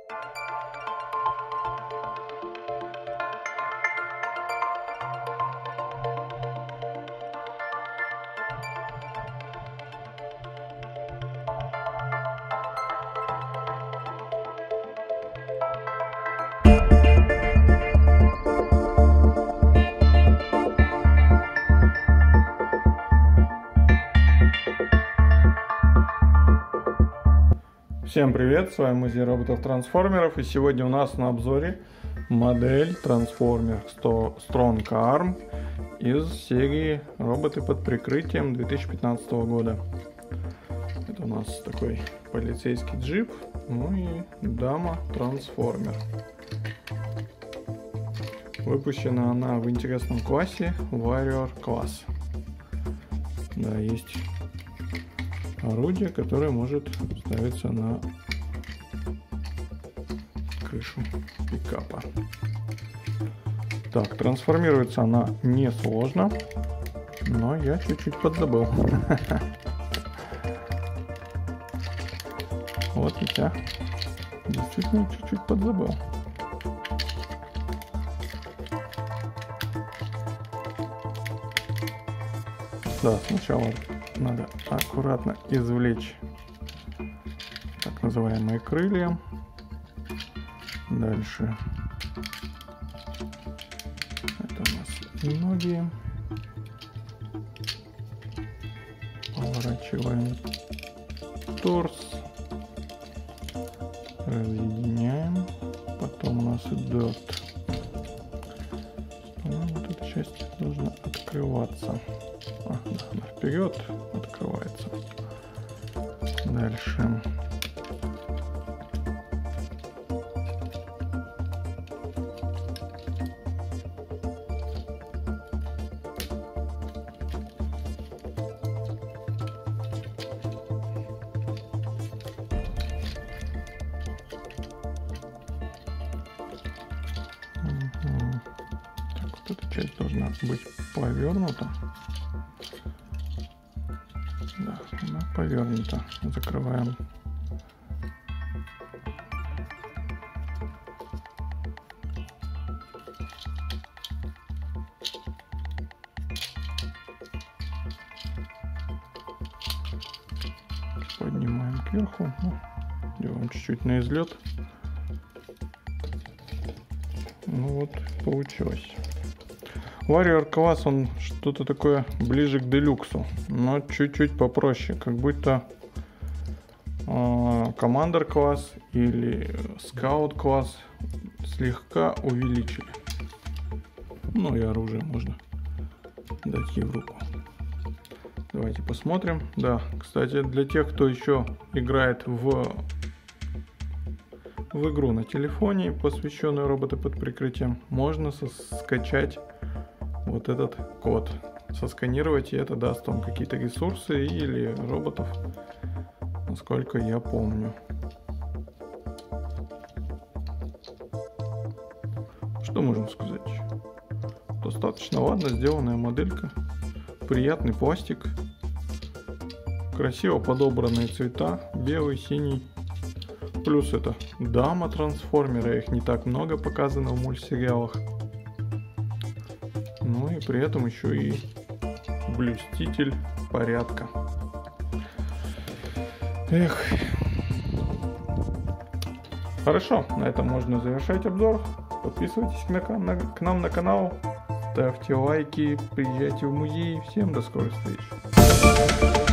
Всем привет, с вами Музей роботов-трансформеров, и сегодня у нас на обзоре модель Transformer Strong Arm из серии роботы под прикрытием 2015 года. Это у нас такой полицейский джип, ну и дама Трансформер. Выпущена она в интересном классе Warrior класс. Да, есть орудие, которое может ставиться на крышу пикапа. Так, трансформируется она несложно, но я чуть-чуть подзабыл. Вот я действительно чуть-чуть подзабыл. Да, сначала надо аккуратно извлечь так называемые крылья. Дальше это у нас ноги. Поворачиваем торс. Разъединяем. Потом у нас идет, вот эта часть должна открываться. Да, вперед открывается. Дальше так, вот эта часть должна быть повернута. Да, она повернута. Закрываем. Поднимаем кверху. Делаем чуть-чуть на излет. Ну вот, получилось. Warrior класс, он что-то такое ближе к делюксу, но чуть-чуть попроще, как будто Commander класс или Scout класс слегка увеличили. Ну и оружие можно дать ей в руку. Давайте посмотрим. Да, кстати, для тех, кто еще играет в игру на телефоне, посвященную роботы под прикрытием, можно скачать вот этот код, сосканировать, и это даст вам какие-то ресурсы или роботов, насколько я помню. Что можно сказать? Достаточно ладно сделанная моделька, приятный пластик, красиво подобранные цвета, белый, синий. Плюс это дама трансформера, их не так много показано в мультсериалах. Ну и при этом еще и блюститель порядка. Эх. Хорошо, на этом можно завершать обзор. Подписывайтесь к нам на канал, ставьте лайки, приезжайте в музей. Всем до скорых встреч.